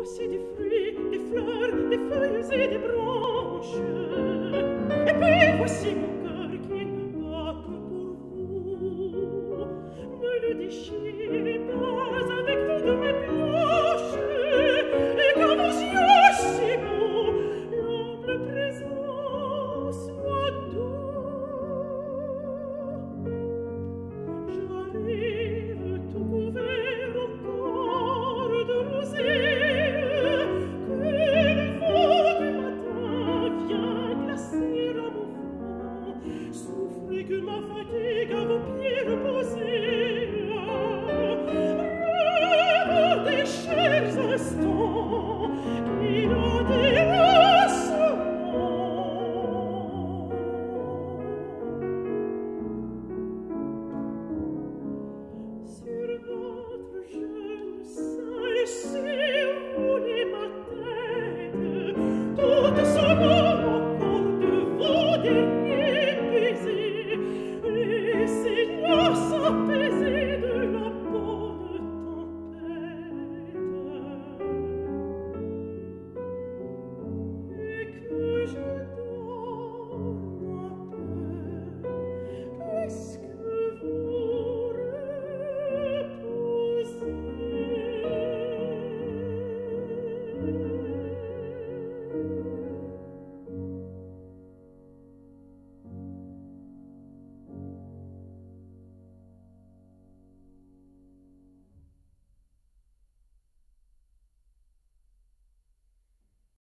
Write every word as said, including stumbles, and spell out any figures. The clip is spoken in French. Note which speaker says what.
Speaker 1: c'est des fruits, des fleurs, des feuilles et des branches. Et puis voici mon cœur qui ne bat que pour vous. Ne le déchirez pas avec toutes mes planches. Et quand vos yeux si beaux, l'ample présent soit doux. J'arrive tout couvert au corps de rosée, que le vent du matin vient glacer à mon front. Souffrez que ma fatigue à vos pieds reposée. Rêve des chers instants